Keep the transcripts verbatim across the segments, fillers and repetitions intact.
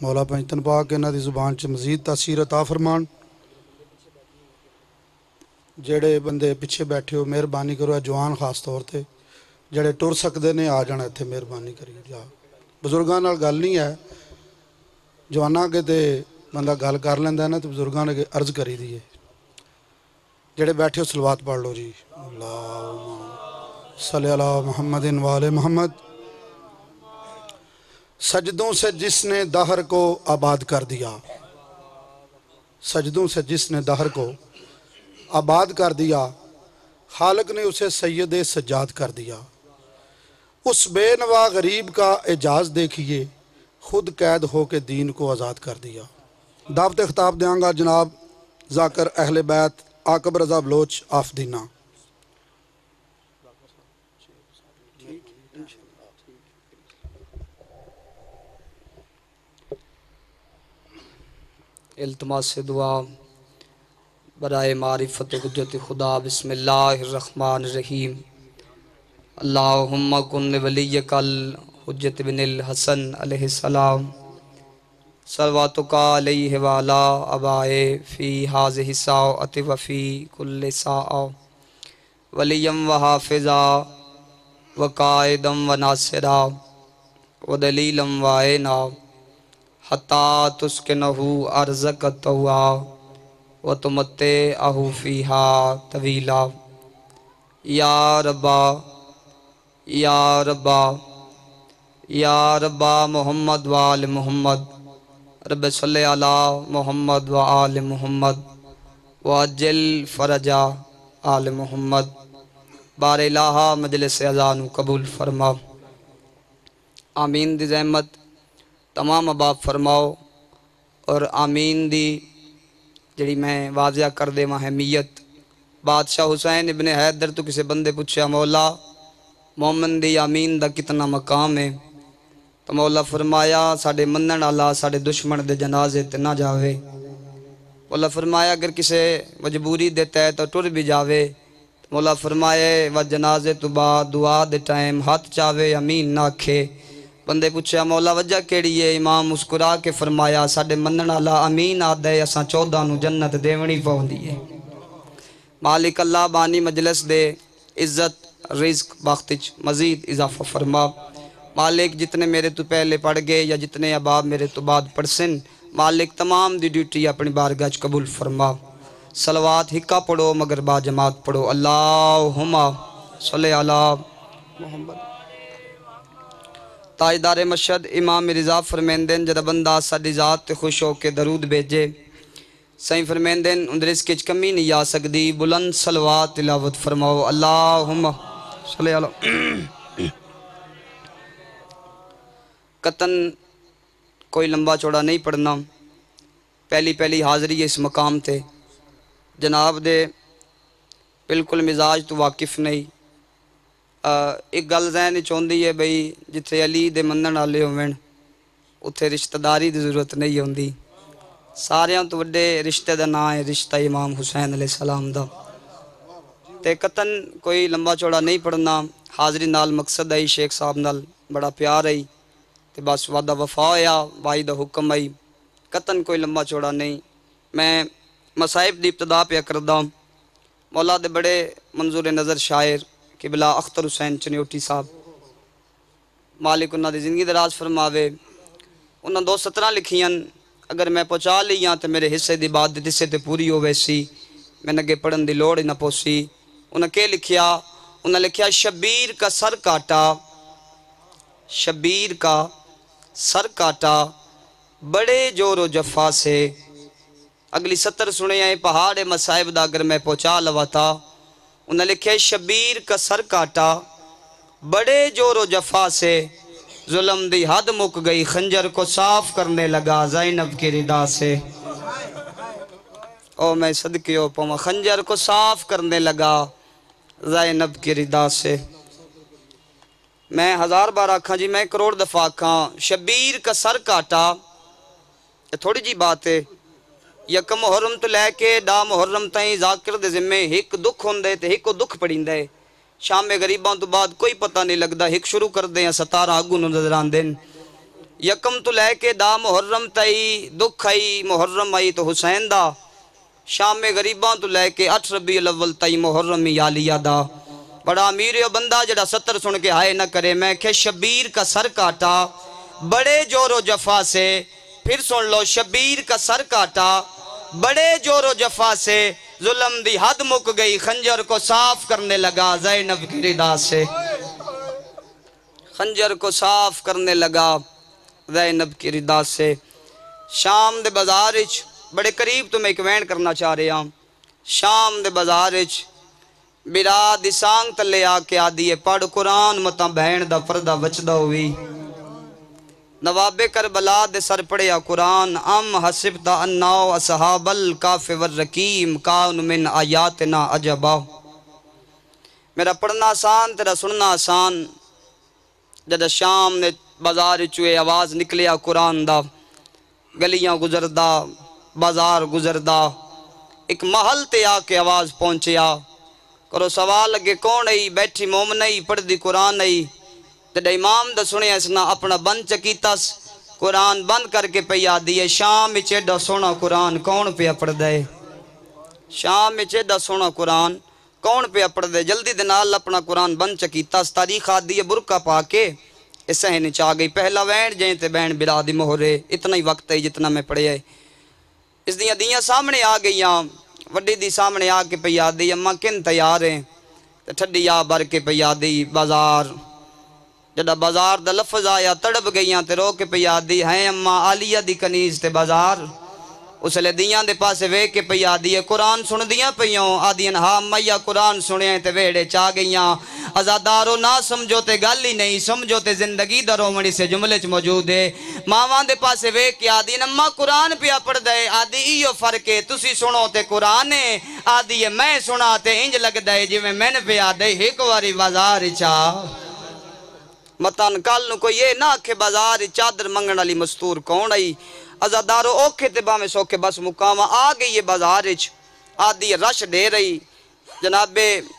مولا پنجتن پاک انہاں دی زبان چ مزید تاثیر عطا فرمان. جڑے بندے پیچھے بیٹھے ہو مہربانی کرو، جوان خاص طور تے جڑے ٹر سکتے نے آ جانا اتنے، مہربانی کری جا. بزرگاں نال گل نہیں ہے، جواناں کے تے بندہ گل کر لینا ہے نا، تو بزرگاں نے عرض کری دی ہے. جڑے بیٹھے ہو صلوات پڑھ لو جی. اللہم صلی علی محمد وآل محمد. سجدوں سے جس نے دہر کو آباد کر دیا، سجدوں سے جس نے دہر کو آباد کر دیا، خالق نے اسے سید سجاد کر دیا. اس بے نوا غریب کا اعجاز دیکھیے، خود قید ہو کے دین کو آزاد کر دیا. دعوت خطاب دیاں گا جناب ذاکر اہل بیت عاقب رضا بلوچ آف دینا. التماس سے دعا برائے معرفت حجت خدا. بسم اللہ الرحمن الرحیم. اللہم کن ولیک الحجت بن الحسن علیہ السلام صلواتک علیہ وعلا ابائے فی حاضہ الساعۃ وفی کل ساعہ ولیم و حافظا وقائدم و ناصرا ودلیلم و عینا حتی تسکنہو ارزق التوا وتمتعہ فیہا طویلا. یا ربا یا ربا یا ربا محمد وآل محمد. رب صلی علی محمد وآل محمد وعجل فرجا آل محمد. بار الہ مجلس اذان قبول فرما. آمین دی زحمت تمام اباب فرماؤ، اور آمین دی جڑی میں واضح کر دے اہمیت. بادشاہ حسین ابن حیدر تو کسی بندے پوچھا مولا مومن دی آمین دا کتنا مقام ہے؟ تو مولا فرمایا ساڑھے منن اللہ ساڑھے دشمن دے جنازے تے نہ جاوے. مولا فرمایا اگر کسے مجبوری دیتا ہے تو ٹر بھی جاوے. مولا فرمایا و جنازے تو بعد دعا دے ٹائم ہاتھ چاوے امین نہ کھے. بندے پوچھا مولا وجہ کیڑی ہے؟ امام مسکرا کے فرمایا ساڑھے منن اللہ امین آدھا ہے اساں چودہ نو جنت دیونی پاؤندی ہے. مالک اللہ بانی مجلس دے عزت رزق بختچ مزید اضافہ فرما. مالک جتنے میرے تو پہلے پڑھ گئے یا جتنے اباب میرے تو بعد پڑھسن، مالک تمام دی ڈیوٹی اپنی بارگاہ قبول فرما. صلوات ہکا پڑھو مگر با جماعت پڑھو. اللہم صلی علی محمد. تاجدار مشہد امام رضا فرمیندن جدہ بندہ ساڈی ذات تے خوش ہو کے درود بھیجے، سائیں فرمیندن اندر اس کچھ کمی نہیں آ سکتی. بلند صلوات تلاوت فرماؤ. اللہم صلی علی. قطن کوئی لمبا چوڑا نہیں پڑھنا، پہلی پہلی حاضری ہے اس مقام تے. جناب دے بالکل مزاج تو واقف نہیں. ایک گل ذہن چوندی ہے بھئی جتھے علی دے منن والے ہوون اتھے رشتہ داری دی ضرورت نہیں ہوندی. ساریاں تو وڈے رشتے دا نام ہے رشتہ امام حسین علیہ السلام دا. تے قطن کوئی لمبا چوڑا نہیں پڑھنا. حاضری نال مقصد آئی شیخ صاحب نال بڑا پیار آئی تے بس وعدہ وفا ہویا، وائی دا حکم آئی. قطن کوئی لمبا چوڑا نہیں. میں مصائب دی ابتدا پہ کردہ. مولا دے بڑے منظور نظر شاعر قبلہ اختر حسین چنیوٹی صاحب، مالک انہاں دی زندگی دراز فرماوے. انہاں دو سترہ لکھیاں اگر میں پہنچا لیاں تو میرے حصے دی بات دی حصے تے پوری ہو ویسی، میں نگے پڑھن دی لوڑ ہی نہ پوسی. انہاں کے لکھیا؟ انہاں لکھیا شبیر کا سر کاٹا، شبیر کا سر کاٹا بڑے جور و جفا سے. اگلی ستر سنے ہیں پہاڑ مصائب دا اگر میں پہنچا لوا تھا. انہاں لکھیا شبیر کا سر کاٹا بڑے جور و جفا سے، ظلم دی حد مک گئی خنجر کو صاف کرنے لگا زینب کی ردا سے. او میں صدقیوں پاؤں خنجر کو صاف کرنے لگا زینب کی ردا سے. میں ہزار بار آکھاں جی، میں کروڑ دفعہ آکھاں شبیر کا سر کاٹا. یہ تھوڑی جی بات ہے. یک محرم تو لے کے ڈا محرم تائیں ذاکر دے ذمے ہک دکھ ہوندے تے ہک کو دکھ پڑیندے. شام غریباں تو بعد کوئی پتہ نہیں لگدا، ہک شروع کر دیں ستارہ آگو نظر آن دیں. یکم تو لے کے دا محرم تئی دکھ آئی محرم آئی تو حسین دا شام غریباں تو لے کے اٹھ ربیع الاول تئی محرم یالیہ دا بڑا امیر ہے بندہ جڑا ستر سن کے ہائے نہ کرے میں کہ شبیر کا سر کاٹا بڑے جور و جفا سے پھر سن لو شبیر کا سر کاٹا بڑے جور و جفا سے ظلم دی حد مک گئی خنجر کو صاف کرنے لگا زینب کی رضا سے خنجر کو صاف کرنے لگا زینب کی رضا سے شام دے بازارچ بڑے قریب تو میں ایک وین کرنا چاہ رہا ہوں شام دے بازارچ برا دی سانگ تلے آ کے آدھی پڑھ قرآن متا بہن دا پردہ وچدہ ہوئی نواب کربلا دے سر پڑیا قرآن ام حسبتا اناو اصحاب الکاف والرکیم کان من آیاتنا عجبا میرا پڑھنا آسان تیرا سننا آسان جدہ شام نے بازار چوئے آواز نکلیا قرآن دا گلیاں گزردہ بازار گزردہ ایک محل تے آ کے آواز پہنچیا کرو سوال لگے کون ہے بیٹھی مومن ہے پڑھ دی قرآن ہے جدہ امام دا سنے اسنا اپنا بند چکیتاس قرآن بند کر کے پیا دیئے شام میں چیڈا سونا قرآن کون پیا پڑھ دے شام میں چیڈا سونا قرآن کون پیا پڑھ دے جلدی دنال اپنا قرآن بند چکیتاس تاریخ آ دیئے برکہ پا کے اس سہنے چاہ گئی پہلا وین جائیں تے بین برا دی مہرے اتنا ہی وقت ہے جتنا میں پڑھے ہے اس دیاں دیاں سامنے آ گئیاں وڈی دی سامنے آ کے پیا دی اماں کن تیار ہیں ٹھڈی آ بھر کے پیا دی بازار جڑا بازار دا لفظ آیا تڑپ گئیاں تے رو کے پیا دی ہیں اماں آلیہ دی کنیز تے بازار اس لئے دیاں دے پاسے وے کے پیا دی قرآن سن دیاں پیوں آدین ہاں میاں قرآن سنیں تے ویڑے چاہ گئیاں ازادارو نہ سمجھو تے گل ہی نہیں سمجھو تے زندگی دا رومنی سے جملے چ موجود ہے ماں دے پاسے وے کے آدین اماں قرآن پیا پڑھ دے آدی ایو فرق ہے تسی سنو تے قرآن ہے آدی میں سنا تے انج لگ دے جی میں میں نے پیا دے ایک واری بازار چاہ متان کال نو کوئی یہ نہ کہ بازار چادر منگن علی مستور کون آئی ازادارو اوکھے تے باں میں سوکے بس مقامہ آ گئی یہ بازارچ آدھی رش دے رہی جناب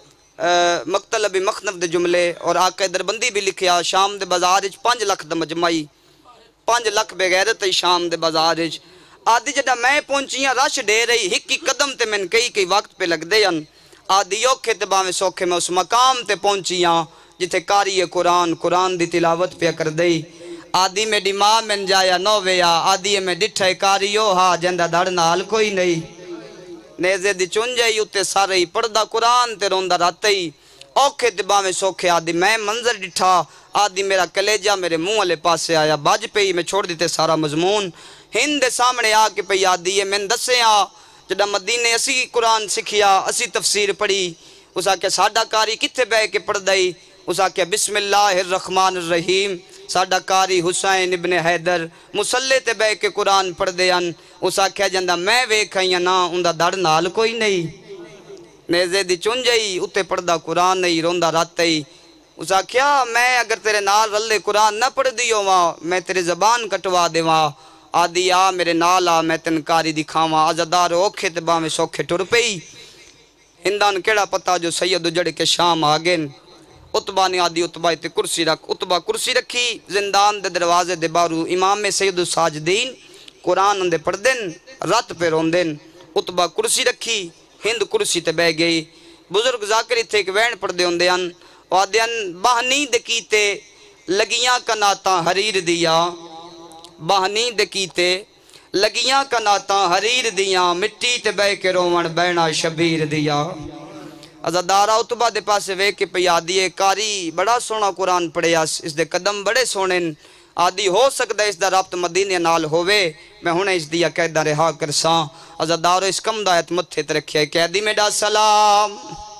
مقتلب مخنف دے جملے اور آقا دربندی بھی لکھیا شام دے بازارچ پانچ لکھ دا مجمعی پانچ لکھ بغیرت شام دے بازارچ آدھی جدہ میں پہنچیاں رش دے رہی ہکی قدم تے من کئی کئی وقت پہ لگ دے ان آدھی اوکھے تے باں میں سوکھے میں اس مقام تے پہنچیاں جتے کاری قرآن قرآن دی تلاوت پہ کر دئی آدھی میں ڈیماں من جایا نو ویا آدھی میں ڈٹھے کاریو ہاں جندہ دھڑ نال کوئی نہیں نیزے دی چن جائی اتے سارے پردہ قرآن تے روندہ راتے اوکھے دبا میں سوکھے آدھی میں منظر ڈٹھا آدھی میرا کلیجہ میرے منہ والے پاسے آیا باج پہ ہی میں چھوڑ دیتے سارا مضمون ہند سامنے آ کے پہ آدھی ہے میں دسے آ جدہ مدینے اسی قرآن سکھیا اسی تفسیر پڑھی اس آکے ساڑھا کاری کتھے بے کے پڑھ دائی اس آکے بسم اللہ الرحمن الرحیم ساڑھا کاری حسین ابن حیدر مسلح تے بے کے قرآن پڑھ دے ان اس آکے جندہ میں ویکھائیاں نا اندہ دھڑ نال کوئی نہیں نیزے دی چن جائی اتے پڑھ دا قرآن نہیں روندہ راتے ہی اس آکے میں اگر تیرے نال رلے قرآن نہ پڑھ دیو ماں میں تیرے زبان کٹوا دے ماں آدھی آ میرے نال آ میں تنکاری دکھاواں آزادار اوکھے تے باں میں سوکھے ٹر پئی ہندان کیڑا پتا جو سید اجڑ کے شام آگن اتبا نے آدھی اتبا تے کرسی رکھ اتبا کرسی رکھی زندان دے دروازے دے بارو امام سید الساجدین قرآن اندے پڑھ دن رات پہ رون دن اتبا کرسی رکھی ہند کرسی تے بہ گئی بزرگ ذاکری تھے کہ وین پڑھ دے ہوں دے ان وادیان باہنی دکیتے لگیاں کناتا حریر دیا باہنی دکیتے لگیاں کناتا حریر دیا مٹی تے بے کے رومن بینا شبیر دیا ازادارہ اتبا دے پاسے وے کے پہ آدھی کاری بڑا سونا قرآن پڑھے اس دے قدم بڑے سونن آدھی ہو سکتا ہے اس دا رابط مدینے نال ہوئے میں ہونے اس دیا قیدہ رہا کرساں ازادارو اس کم دایت متھے ترکھے قیدی میں ڈا سلام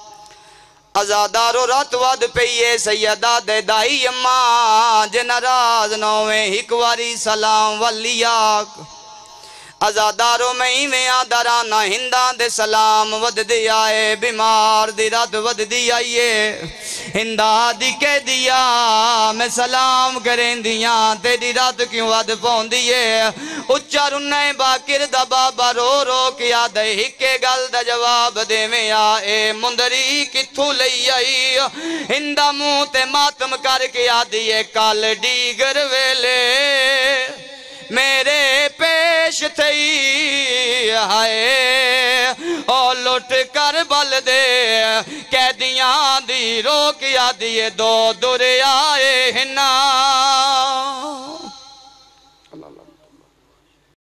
ازادارو رات واد پہیے سیدہ دے دائی اماں جن راز نوے ہکواری سلام والیاک ازادارو میں میں آدارانا ہندان دے سلام ود دی آئے بیمار دی رات ود دی آئیے ہندہ دی کہہ دیا میں سلام کریں دیا تیری رات کیوں ود پون دیے اچھا رنائے باکر دا بابا رو رو کیا دے ہکے گل دا جواب دے میں آئے مندری کتھو لئی آئی ہندہ منہ تے ماتم کر کے آدھیے کال ڈیگر ویلے میرے پیش تھی ہائے او لٹ کر بل دے قیدیاں دی روکیا دیے دو دریائے ہنا